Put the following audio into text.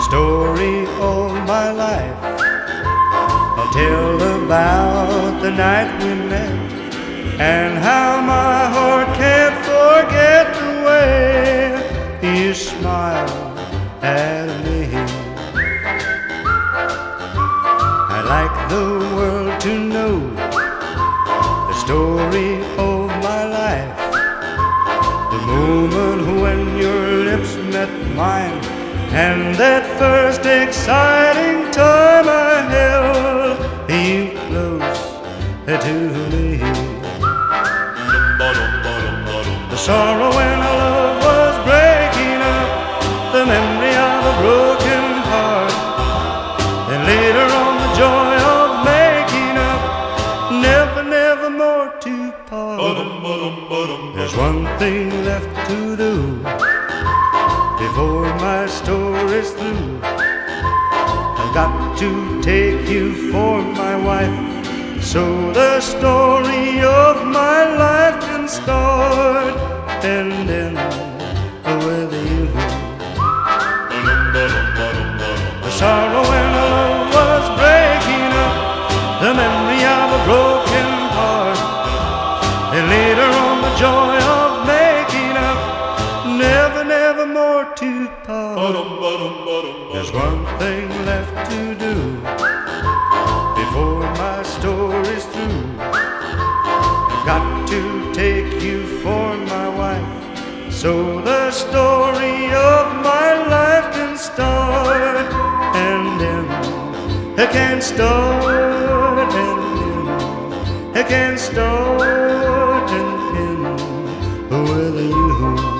story of my life. I'll tell about the night we met and how my heart can't forget the way you smiled at me. I'd like the world to know the story of my life, the moment when your lips met mine, and that first exciting time I held you close to me. The sorrow when our love was breaking up, the memory of a broken heart, and later on the joy of making up, never, never more to part. There's one thing left to do before my story's through. I've got to take you for my wife, so the story of my life can start and end with you. The sorrow when our love was breaking up, the memory of a broken heart, and later on the joy of making up, never, never more to part. There's one thing left to do before my story's through. I've got to take you for my wife, so the story of my life can start and end. It can start and end. It can start and end with you.